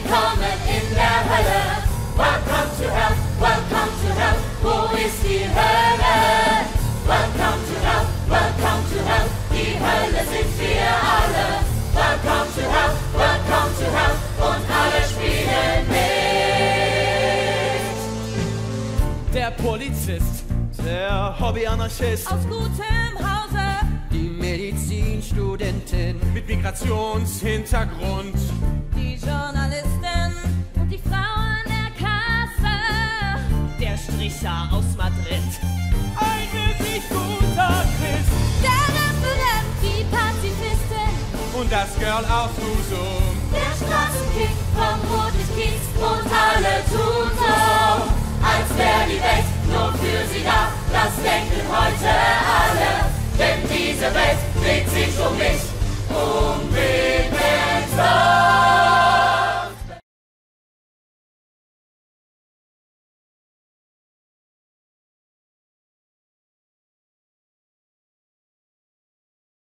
Willkommen in der Hölle. Welcome to hell, welcome to hell. Wo ist die Hölle? Welcome to hell, die Hölle sind wir alle. Welcome to hell, und alle spielen mit. Der Polizist, der Hobby-Anarchist aus gutem Hause, die Medizinstudentin mit Migrationshintergrund, die Journalistin und die Frau an der Kasse, der Stricher aus Madrid, ein wirklich guter Christ, der Referent, die Pazifistin und das Girl aus Husum, der Straßenkick vom Rotlichtkiez und alle tun so, als wäre die Welt nur für sie da. Das denken heute alle, denn diese Welt dreht sich um mich, um mich.